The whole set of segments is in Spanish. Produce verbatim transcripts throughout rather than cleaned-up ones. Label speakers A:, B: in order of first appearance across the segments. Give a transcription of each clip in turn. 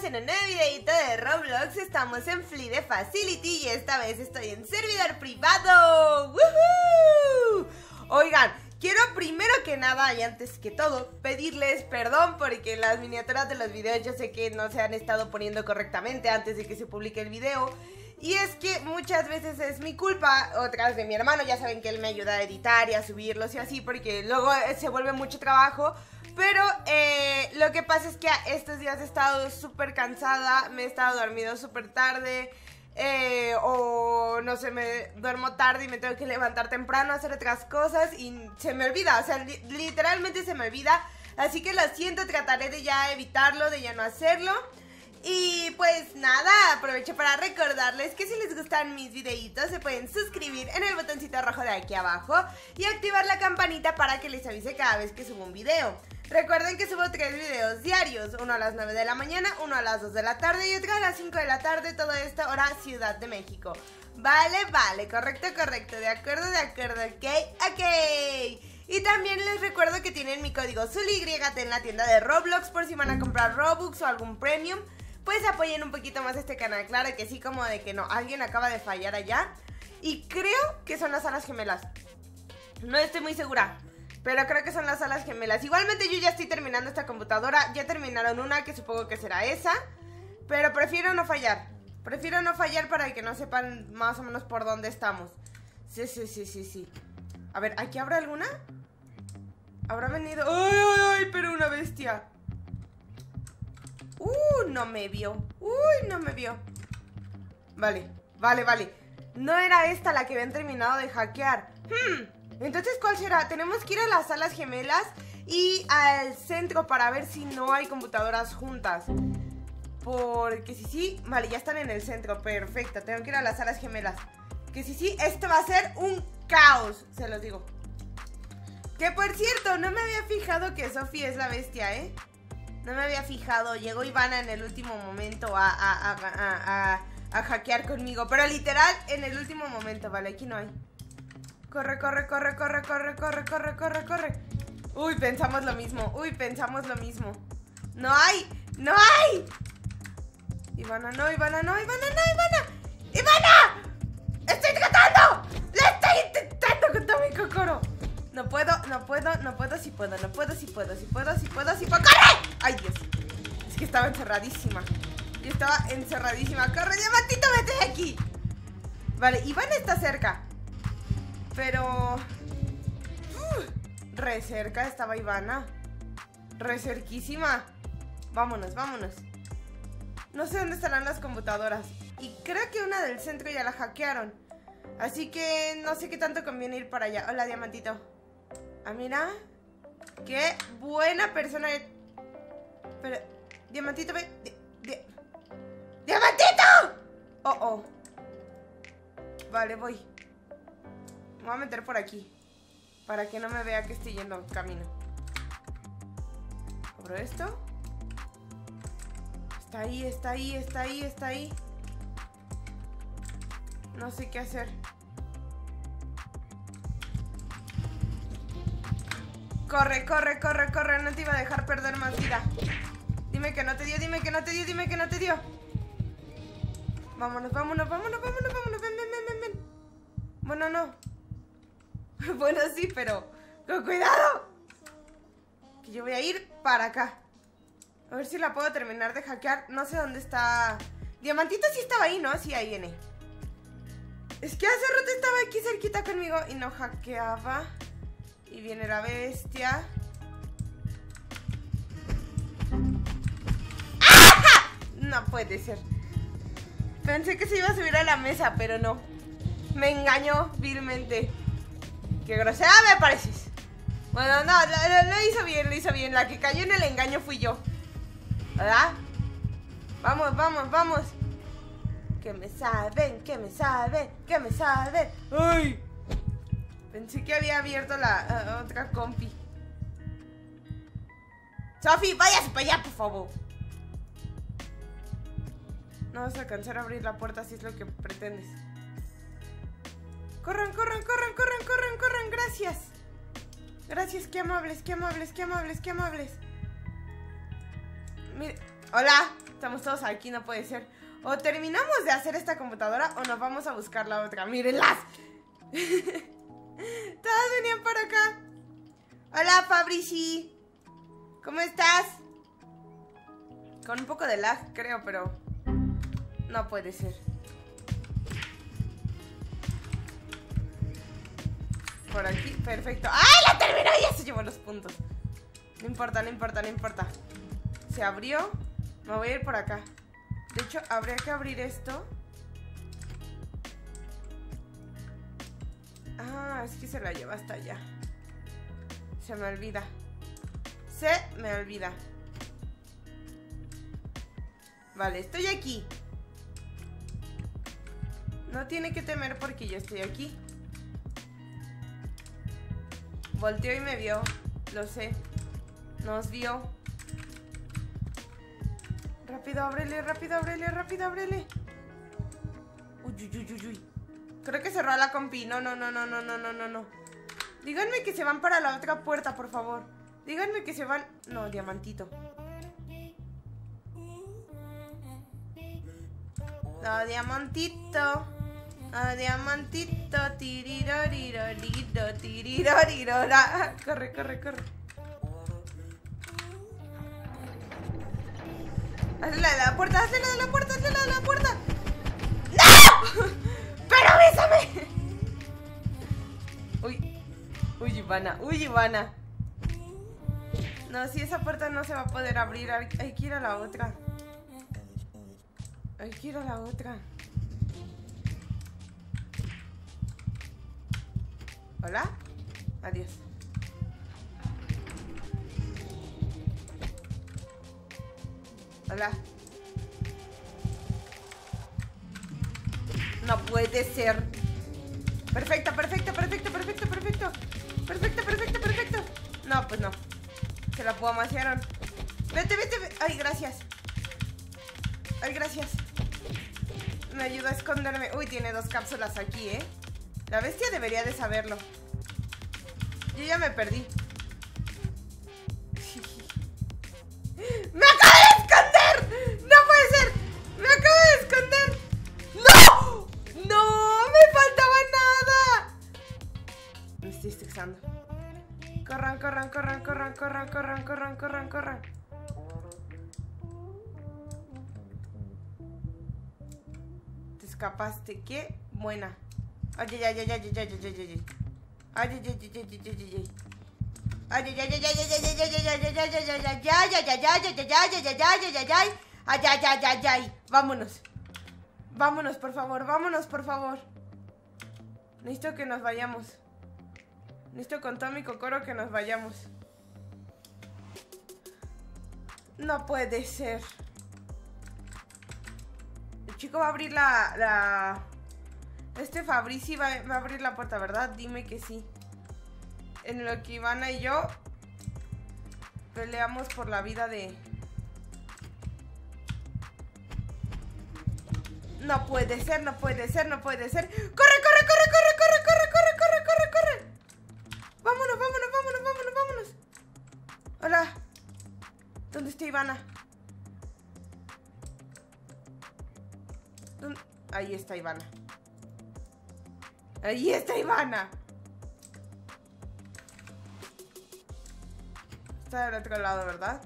A: en un nuevo videito de Roblox. Estamos en Flee Facility y esta vez estoy en servidor privado. ¡Woohoo! Oigan, quiero primero que nada y antes que todo pedirles perdón porque las miniaturas de los videos yo sé que no se han estado poniendo correctamente antes de que se publique el video. Y es que muchas veces es mi culpa, otras de mi hermano, ya saben que él me ayuda a editar y a subirlos y así, porque luego se vuelve mucho trabajo. Pero eh, lo que pasa es que estos días he estado súper cansada, me he estado dormido súper tarde, eh, o no sé, me duermo tarde y me tengo que levantar temprano a hacer otras cosas y se me olvida, o sea, li literalmente se me olvida. Así que lo siento, trataré de ya evitarlo, de ya no hacerlo. Y pues nada, aprovecho para recordarles que si les gustan mis videitos se pueden suscribir en el botoncito rojo de aquí abajo y activar la campanita para que les avise cada vez que subo un video. Recuerden que subo tres videos diarios, uno a las nueve de la mañana, uno a las dos de la tarde y otro a las cinco de la tarde, todo esto hora Ciudad de México. Vale, vale, correcto, correcto, de acuerdo, de acuerdo, ok, ok. Y también les recuerdo que tienen mi código ZULYT en la tienda de Roblox por si van a comprar Robux o algún Premium. Pues apoyen un poquito más este canal, claro que sí, como de que no, alguien acaba de fallar allá. Y creo que son las alas gemelas. No estoy muy segura, pero creo que son las alas gemelas. Igualmente yo ya estoy terminando esta computadora. Ya terminaron una, que supongo que será esa. Pero prefiero no fallar. Prefiero no fallar para que no sepan más o menos por dónde estamos. Sí, sí, sí, sí, sí. A ver, ¿aquí habrá alguna? ¿Habrá venido? ¡Ay, ay, ay! Pero una bestia. Uh, no me vio. Uy, no me vio. Vale, vale, vale. No era esta la que habían terminado de hackear. Hmm, entonces ¿cuál será? Tenemos que ir a las salas gemelas y al centro para ver si no hay computadoras juntas. Porque si sí, vale, ya están en el centro. Perfecto, tengo que ir a las salas gemelas. Que si sí, esto va a ser un caos, se los digo. Que por cierto, no me había fijado que Sophie es la bestia, ¿eh? No me había fijado, llegó Ivana en el último momento a, a, a, a, a, a hackear conmigo. Pero literal, en el último momento, vale, aquí no hay. Corre, corre, corre, corre, corre, corre, corre, corre, corre. Uy, pensamos lo mismo, uy, pensamos lo mismo. No hay, no hay. Ivana, no, Ivana, no, Ivana, no, Ivana. ¡Ivana! ¡Estoy tratando! ¡Le estoy intentando con todo mi cocoro! No puedo, no puedo, no puedo, sí puedo, no puedo, sí puedo, sí puedo, sí puedo, sí puedo. ¡Corre! ¡Ay, Dios! Es que estaba encerradísima. Yo estaba encerradísima. ¡Corre, Diamantito, vete de aquí! Vale, Ivana está cerca. Pero... Uh, re cerca estaba Ivana. Re cerquísima. Vámonos, vámonos. No sé dónde estarán las computadoras. Y creo que una del centro ya la hackearon. Así que no sé qué tanto conviene ir para allá. Hola, Diamantito. Ah, mira. Qué buena persona. Pero, Diamantito, ve. Di, di, ¡Diamantito! Oh, oh. Vale, voy. Me voy a meter por aquí para que no me vea que estoy yendo camino. ¿Abro esto? Está ahí, está ahí, está ahí, está ahí. No sé qué hacer. Corre, corre, corre, corre. No te iba a dejar perder más vida. Dime que no te dio, dime que no te dio, dime que no te dio. Vámonos, vámonos, vámonos, vámonos, vámonos. Ven, ven, ven, ven, ven. Bueno, no. Bueno, sí, pero con cuidado. Que yo voy a ir para acá. A ver si la puedo terminar de hackear. No sé dónde está. Diamantito sí estaba ahí, ¿no? Sí, ahí viene. Es que hace rato estaba aquí cerquita conmigo y no hackeaba. Y viene la bestia. ¡Ah! No puede ser. Pensé que se iba a subir a la mesa, pero no. Me engañó vilmente. Qué grosera me pareces. Bueno, no, lo, lo, lo hizo bien, lo hizo bien. La que cayó en el engaño fui yo. ¿Verdad? Vamos, vamos, vamos. Que me saben, que me saben, que me saben. ¡Ay! Pensé que había abierto la uh, otra compi. Sophie, váyase para allá, por favor. No vas a alcanzar a abrir la puerta si es lo que pretendes. Corran, corran, corran, corran, corran, corran. Gracias. Gracias, qué amables, qué amables, qué amables, qué amables. Mire, hola. Estamos todos aquí, no puede ser. O terminamos de hacer esta computadora o nos vamos a buscar la otra. ¡Mírenlas! Todas venían para acá. Hola, Fabrici. ¿Cómo estás? Con un poco de lag, creo, pero no puede ser. Por aquí, perfecto. ¡Ay, la terminó! Ya se llevó los puntos. No importa, no importa, no importa. Se abrió. Me voy a ir por acá. De hecho, habría que abrir esto. Ah, es que se la lleva hasta allá. Se me olvida. Se me olvida. Vale, estoy aquí. No tiene que temer porque yo estoy aquí. Volteó y me vio. Lo sé. Nos vio. Rápido, ábrele, rápido, ábrele, rápido, ábrele. Uy, uy, uy, uy, uy. Creo que cerró la compi. No, no, no, no, no, no, no, no, no. Díganme que se van para la otra puerta, por favor. Díganme que se van... No, diamantito. No, diamantito. No, diamantito. Tiriroriroriro, tirirorirora. Corre, corre, corre. Hazle la de la puerta, hazle la de la puerta, hazle la de la puerta. ¡No! ¡Pero avísame! Uy, uy, Ivana, uy, Ivana. No, si esa puerta no se va a poder abrir, hay, hay que ir a la otra. Hay que ir a la otra. ¿Hola? Adiós. Hola. No puede ser. Perfecto, perfecto, perfecto, perfecto, perfecto. Perfecto, perfecto, perfecto. No, pues no. Se la puamasearon. Vete, vete, vete. Ay, gracias. Ay, gracias. Me ayuda a esconderme. Uy, tiene dos cápsulas aquí, ¿eh? La bestia debería de saberlo. Yo ya me perdí. ¡Me acabo de esconder! ¡No puede ser! ¡Me acabo de esconder! ¡No! ¡No! ¡Me faltaba nada! Me estoy estresando. Corran, corran, corran, corran, corran, corran, corran, corran, corran. Te escapaste. ¡Qué buena! Ay, ay, ay, ay, ay, ay, ay, ay, ay. Ay, ay, ay, ay, ay, ay, ay, ay. Ay, ay, ay, ay, ay, ay, ay, ay, ay, ay, ay, ay, ay, ay, ay, ay, ay. Vámonos. Vámonos, por favor, vámonos, por favor. Necesito que nos vayamos. Necesito con Tommy y Kokoro que nos vayamos. No puede ser. El chico va a abrir la... la... Este Fabrici va, va a abrir la puerta, ¿verdad? Dime que sí. En lo que Ivana y yo peleamos por la vida de... No puede ser, no puede ser, no puede ser. ¡Corre, corre, corre, corre, corre, corre, corre, corre, corre, corre! ¡Vámonos, vámonos, vámonos, vámonos, vámonos! Hola. ¿Dónde está Ivana? ¿Dónde? Ahí está Ivana. Ahí está Ivana. Está del otro lado, ¿verdad?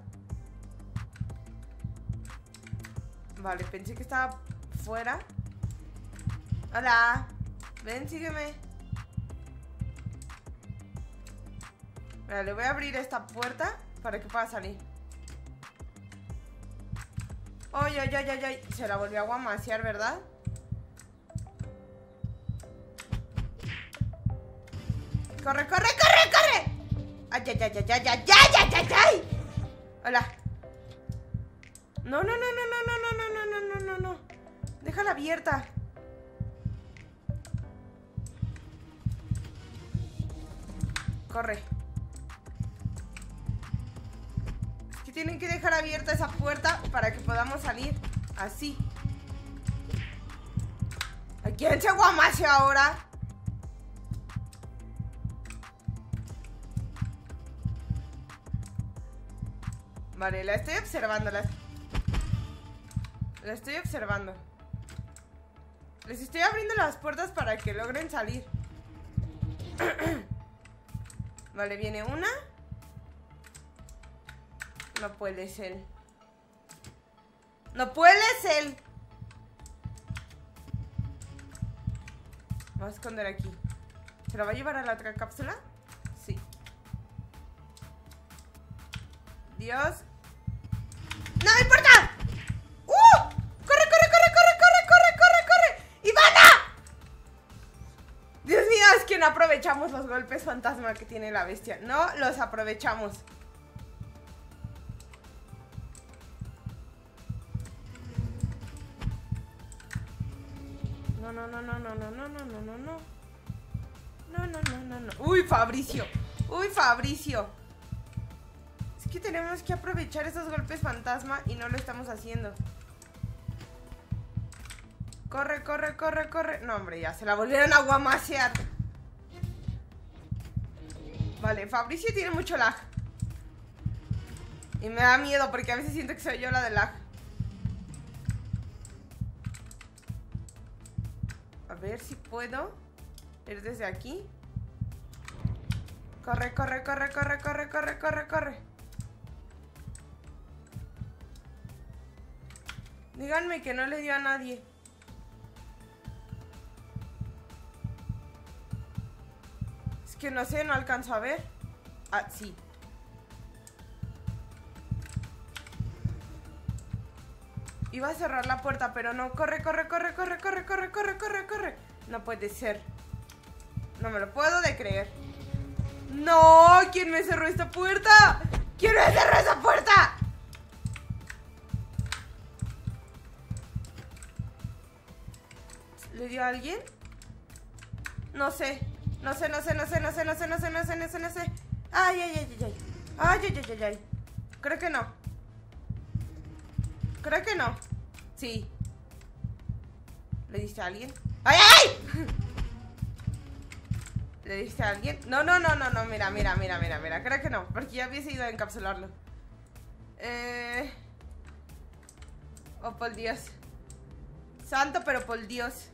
A: Vale, pensé que estaba fuera. Hola. Ven, sígueme. Vale, le voy a abrir esta puerta para que pueda salir. Ay, ay, ay, ay, ay. Se la volvió a guamasear, ¿verdad? ¡Corre, corre, corre, corre! ¡Ay, ay, ay, ay, ay, ay, ay, ay, ay! Hola. No, no, no, no, no, no, no, no, no, no, no, no. Déjala abierta. Corre. Es que tienen que dejar abierta esa puerta para que podamos salir. Así. ¿A quién se guamase ahora? Vale, la estoy observando. La... La estoy observando. Les estoy abriendo las puertas para que logren salir. Vale, viene una. No puede ser. No puede ser. Vamos a esconder aquí. ¿Se la va a llevar a la otra cápsula? Sí. Dios. ¡No me importa! ¡Uh! ¡Corre, corre, corre, corre, corre, corre, corre, corre! ¡Ivana! Dios mío, es que no aprovechamos los golpes fantasma que tiene la bestia. No los aprovechamos. No, no, no, no, no, no, no, no, no, no, no. No, no, no, no, no. Uy, Fabricio. Uy, Fabricio. Es que tenemos que aprovechar esos golpes fantasma y no lo estamos haciendo. Corre, corre, corre, corre. No, hombre, ya se la volvieron a guamasear. Vale, Fabricio tiene mucho lag. Y me da miedo porque a veces siento que soy yo la de lag. A ver si puedo ir desde aquí. Corre, corre, corre, corre, corre, corre, corre, corre. Díganme que no le dio a nadie. Es que no sé, no alcanzo a ver. Ah, sí. Iba a cerrar la puerta, pero no. Corre, corre, corre, corre, corre, corre, corre, corre, corre. No puede ser. No me lo puedo de creer. ¡No! ¿Quién me cerró esta puerta? ¿Quién me cerró esa puerta? ¿Le dio a alguien? No sé. No sé, no sé, no sé, no sé, no sé, no sé, no sé, no sé, no sé. Ay, ay, ay, ay, ay. Ay, ay, ay, ay, ay. Creo que no. Creo que no. Sí. ¿Le diste a alguien? ¡Ay, ay! ¿Le diste a alguien? No, no, no, no, no. Mira, mira, mira, mira, mira. Creo que no, porque ya hubiese ido a encapsularlo. Eh... Oh, por Dios. Santo, pero por Dios.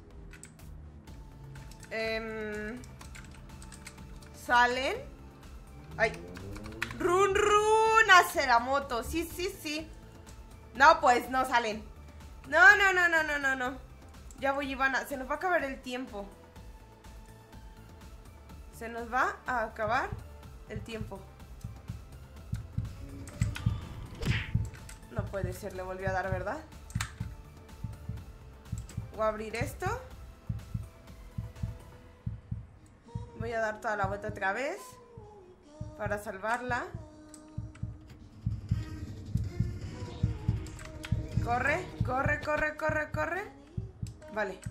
A: Eh... Salen. Ay. Run, run. Hacia la moto. Sí, sí, sí. No, pues no salen. No, no, no, no, no, no, no. Ya voy, Ivana. Se nos va a acabar el tiempo. Se nos va a acabar el tiempo. No puede ser, le volvió a dar, ¿verdad? Voy a abrir esto. Voy a dar toda la vuelta otra vez para salvarla. Corre, corre, corre, corre, corre. Vale.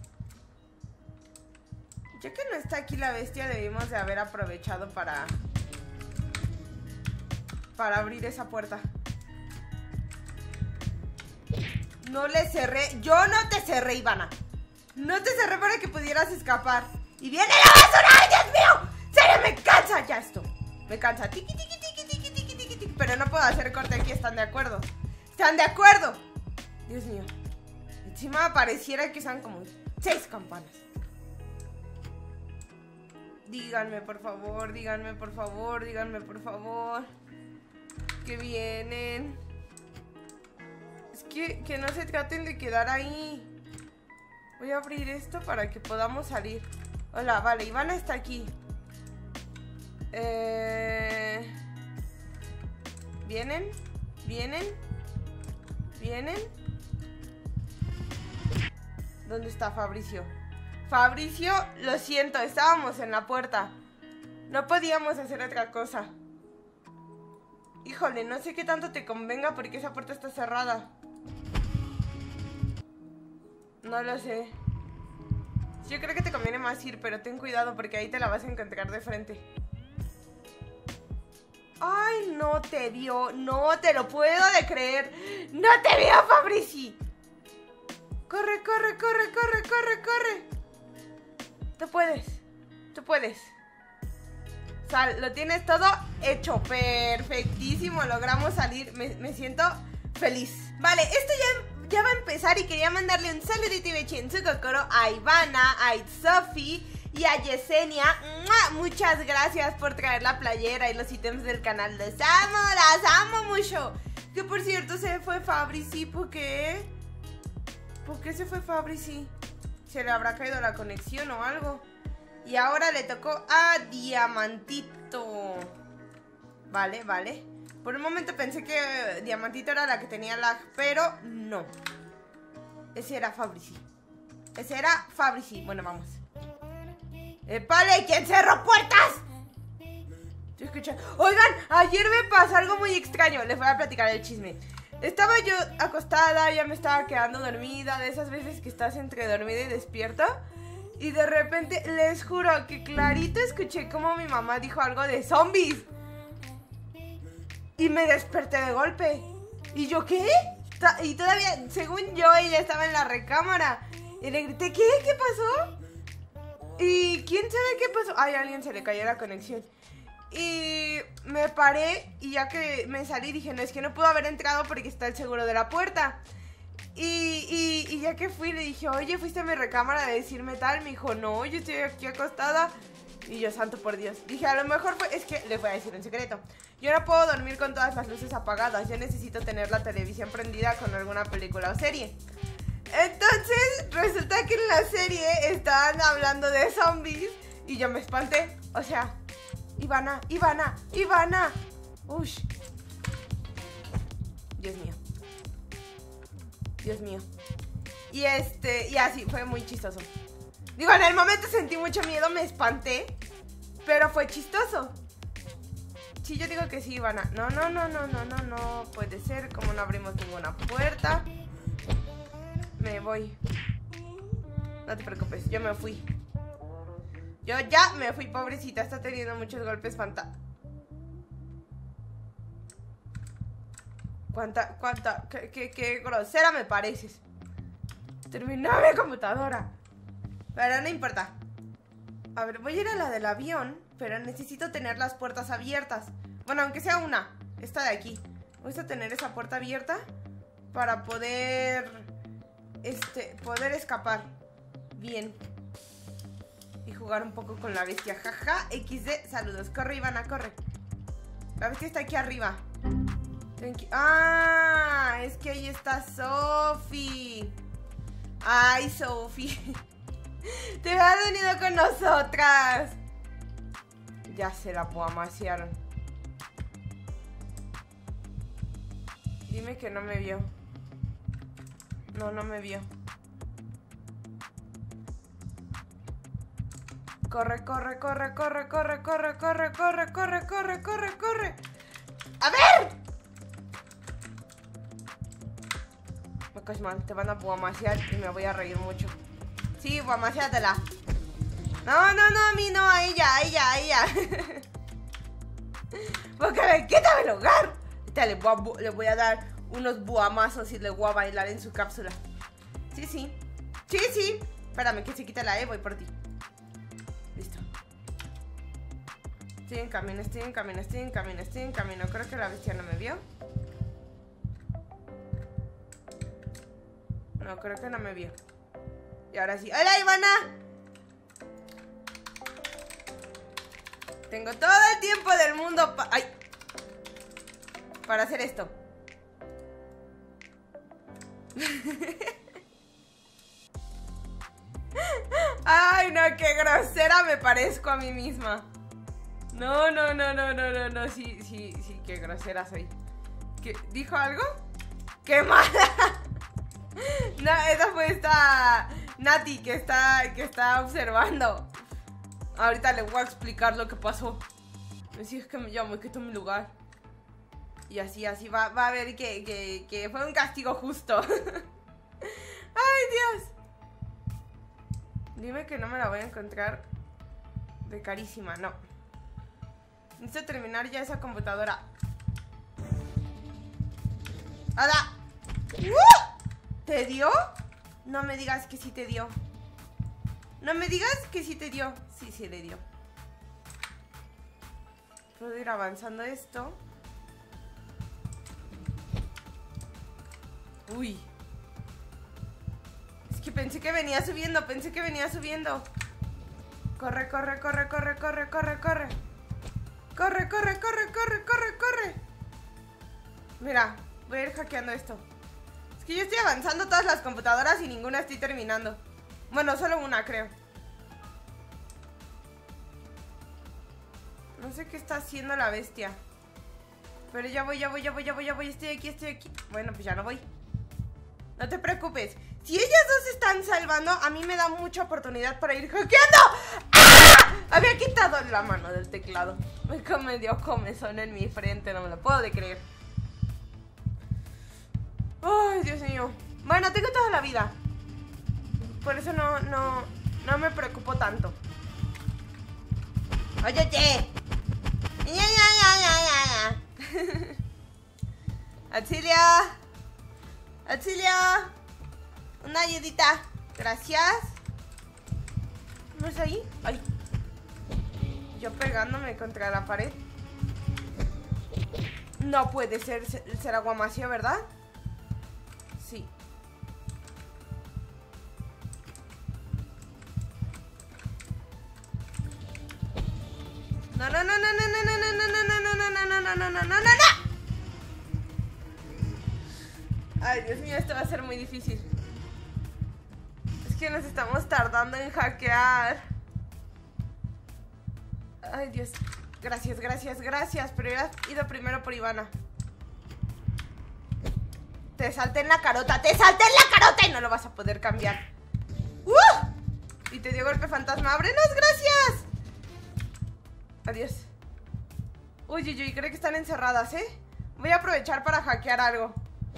A: Ya que no está aquí la bestia, debimos de haber aprovechado para Para abrir esa puerta. No le cerré. Yo no te cerré, Ivana. No te cerré para que pudieras escapar. ¡Y viene la basura! ¡Ay, Dios mío! ¡Serio, me cansa ya esto! Me cansa. Tiki, tiki, tiki, tiki, tiki, tiki, tiki. Pero no puedo hacer corte aquí, ¿están de acuerdo? ¿Están de acuerdo? Dios mío. Encima pareciera que usan como seis campanas. Díganme, por favor, díganme, por favor, díganme, por favor. Que vienen. Es que, que no se traten de quedar ahí. Voy a abrir esto para que podamos salir. Hola, vale, Ivana está aquí. Eh... ¿Vienen? ¿Vienen? ¿Vienen? ¿Dónde está Fabricio? Fabricio, lo siento, estábamos en la puerta. No podíamos hacer otra cosa. Híjole, no sé qué tanto te convenga porque esa puerta está cerrada. No lo sé. Yo creo que te conviene más ir, pero ten cuidado porque ahí te la vas a encontrar de frente. Ay, no te vio. No te lo puedo de creer. No te vio, Fabrici. Corre, corre, corre, corre, corre, corre. Tú puedes. Tú puedes. Sal, lo tienes todo hecho. Perfectísimo. Logramos salir. Me, me siento feliz. Vale, esto ya... ya va a empezar y quería mandarle un saludito y bechi en su cocoro a Ivana, a Itzofi y a Yesenia. ¡Mua! Muchas gracias por traer la playera y los ítems del canal. ¡Los amo! ¡Las amo mucho! Que por cierto se fue Fabrici. ¿Por qué? ¿Por qué se fue Fabrici? ¿Se le habrá caído la conexión o algo? Y ahora le tocó a Diamantito. Vale, vale. Por un momento pensé que Diamantito era la que tenía lag, pero no. Ese era Fabrici. Ese era Fabrici. Bueno, vamos. ¡Epale! ¿Quién cerró puertas? Yo escuché. Oigan, ayer me pasó algo muy extraño. Les voy a platicar el chisme. Estaba yo acostada, ya me estaba quedando dormida. De esas veces que estás entre dormida y despierta. Y de repente, les juro que clarito escuché como mi mamá dijo algo de zombies. Y me desperté de golpe. ¿Y yo qué? Y todavía, según yo, ella estaba en la recámara. Y le grité, ¿qué? ¿Qué pasó? Y quién sabe qué pasó. Ay, a alguien se le cayó la conexión. Y me paré y ya que me salí dije, no, es que no puedo haber entrado porque está el seguro de la puerta. Y, y, y ya que fui le dije, oye, ¿fuiste a mi recámara a decirme tal? Me dijo, no, yo estoy aquí acostada. Y yo, santo por Dios. Dije, a lo mejor fue, es que les voy a decir un secreto. Yo no puedo dormir con todas las luces apagadas. Yo necesito tener la televisión prendida con alguna película o serie. Entonces, resulta que en la serie estaban hablando de zombies y yo me espanté. O sea, Ivana, Ivana, Ivana. Ush. Dios mío. Dios mío. Y este, y así, fue muy chistoso. Digo, en el momento sentí mucho miedo, me espanté, pero fue chistoso. Sí, yo digo que sí, Ivana. No, no, no, no, no, no, no puede ser. Como no abrimos ninguna puerta. Me voy. No te preocupes, yo me fui. Yo ya me fui, pobrecita. Está teniendo muchos golpes fanta... Cuánta, cuánta, qué, qué, qué grosera me pareces. Terminó mi computadora. Pero no importa. A ver, voy a ir a la del avión, pero necesito tener las puertas abiertas. Bueno, aunque sea una. Esta de aquí. Voy a tener esa puerta abierta para poder... Este, poder escapar. Bien. Y jugar un poco con la bestia. Jaja, equis de, saludos. Corre, Ivana, corre. La bestia está aquí arriba. Ah, es que ahí está Sofi. Ay, Sofi. Te has venido con nosotras. Ya se la puamasearon. Dime que no me vio. No, no me vio. Corre, corre, corre, corre, corre, corre, corre, corre, corre, corre, corre, corre. ¡A ver! Me caes mal, te van a puamasear y me voy a reír mucho. Sí, puamaseatela. No, no, no, a mí no, a ella, a ella, a ella. Porque me quita el lugar. Le voy, a, le voy a dar unos buamazos y le voy a bailar en su cápsula. Sí, sí. Sí, sí. Espérame que se quita la E, voy por ti. Listo. Estoy en camino, estoy en camino, estoy en camino, estoy en camino. Creo que la bestia no me vio. No, creo que no me vio. Y ahora sí. ¡Hola, Ivana! Tengo todo el tiempo del mundo pa... ¡Ay! Para hacer esto. Ay, no, qué grosera me parezco a mí misma. No, no, no, no, no, no, no. Sí, sí, sí, qué grosera soy. ¿Qué? ¿Dijo algo? ¡Qué mala! No, esa fue esta Nati que está, que está observando. Ahorita le voy a explicar lo que pasó. Si es que me llamo, me quito mi lugar. Y así, así va, va a ver que, que, que fue un castigo justo. ¡Ay, Dios! Dime que no me la voy a encontrar de carísima, no. Necesito terminar ya esa computadora. ¡Ada! ¡Uh! ¿Te dio? No me digas que sí te dio. No me digas que sí te dio. Sí, sí le dio. Puedo ir avanzando esto. Uy. pensé que venía subiendo, pensé que venía subiendo. Corre, corre, corre, corre, corre, corre, corre. Corre, corre, corre, corre, corre, corre. Mira, voy a ir hackeando esto. Es que yo estoy avanzando todas las computadoras y ninguna estoy terminando. Bueno, solo una, creo. No sé qué está haciendo la bestia. Pero ya voy, ya voy, ya voy, ya voy, ya voy. Estoy aquí, estoy aquí. Bueno, pues ya no voy. No te preocupes. Si ellas dos están salvando, a mí me da mucha oportunidad para ir hackeando. ¡Ah! Había quitado la mano del teclado. Me dio comezón en mi frente, no me lo puedo de creer. Ay, Dios mío. Bueno, tengo toda la vida. Por eso no, no, no me preocupo tanto. Oye, che. Ya, ya, ya, ya, ya. Auxilio. Auxilio. Una ayudita. Gracias. ¿No es ahí? Ay. Yo pegándome contra la pared. No puede ser. Será Guamasio, ¿verdad? Sí. No, no, no, no, no, no, no, no, no, no, no, no, no, no, no, no, no, no, no. Ay, Dios mío, esto va a ser muy difícil. Es que nos estamos tardando en hackear. Ay, Dios. Gracias, gracias, gracias. Pero hubieras ido primero por Ivana. Te salté en la carota, te salté en la carota y no lo vas a poder cambiar. ¡Uh! Y te dio golpe fantasma. ¡Ábrenos, gracias! Adiós. Uy, uy, uy, creo que están encerradas, ¿eh? Voy a aprovechar para hackear algo.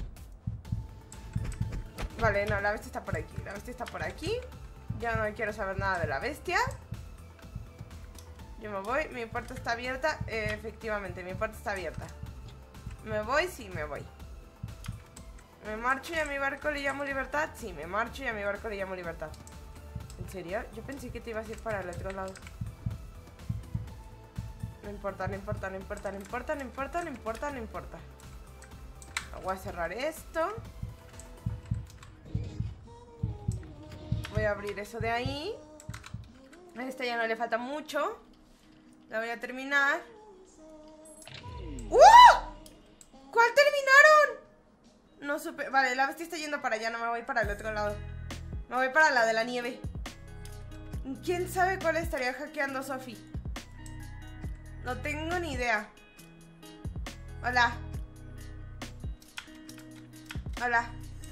A: Vale, no, la bestia está por aquí. La bestia está por aquí. Ya no quiero saber nada de la bestia. Yo me voy, mi puerta está abierta. eh, Efectivamente, mi puerta está abierta. ¿Me voy? Sí, me voy. ¿Me marcho y a mi barco le llamo libertad? Sí, me marcho y a mi barco le llamo libertad. ¿En serio? Yo pensé que te ibas a ir para el otro lado. No importa, no importa, no importa, no importa, no importa, no importa, no importa. Voy a cerrar esto. Voy a abrir eso de ahí. A esta ya no le falta mucho. La voy a terminar. ¡Uh! ¿Cuál terminaron? No supe. Vale, la bestia está yendo para allá. No me voy para el otro lado. Me voy para la de la nieve. ¿Quién sabe cuál estaría hackeando Sophie? No tengo ni idea. Hola. Hola.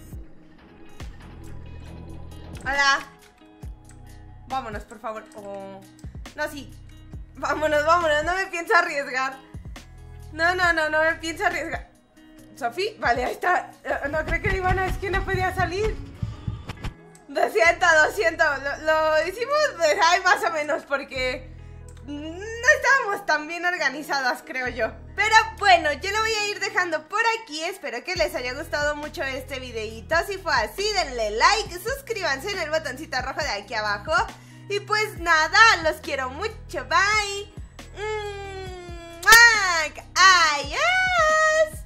A: Hola. Vámonos, por favor. Oh. No, sí. Vámonos, vámonos. No me pienso arriesgar. No, no, no, no me pienso arriesgar. ¿Sophie? Vale, ahí está. No creo que Ivana es que no podía salir. Lo siento, lo siento. Lo, lo hicimos pues, ay, más o menos porque no estábamos tan bien organizadas, creo yo. Pero bueno, yo lo voy a ir dejando por aquí. Espero que les haya gustado mucho este videito. Si fue así, denle like, suscríbanse en el botoncito rojo de aquí abajo. Y pues nada, los quiero mucho. Bye. Mm, adiós.